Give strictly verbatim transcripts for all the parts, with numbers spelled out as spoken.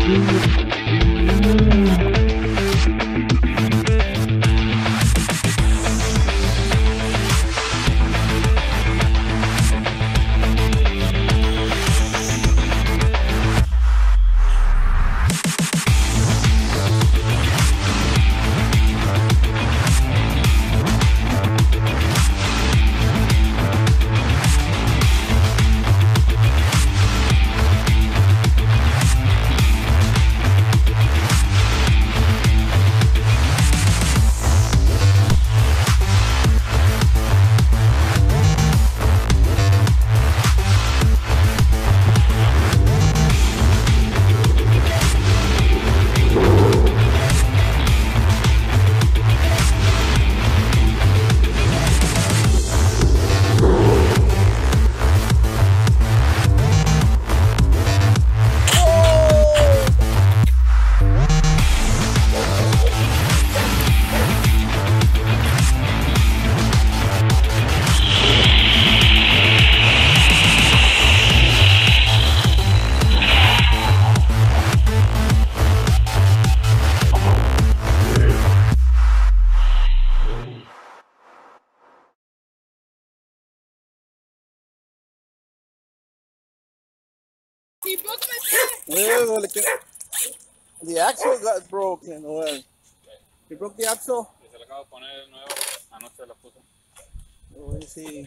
He broke my car. Well, the axle got broken. Well, he broke the axle. Se le acabo de poner nuevo. Anoche lo puso. Let me see.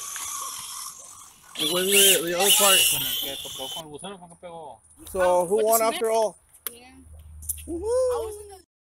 And where's the, the other part? Con el que tocó con el gusano, ¿con qué pegó? So who won after all? Yeah. Woohoo! I was in the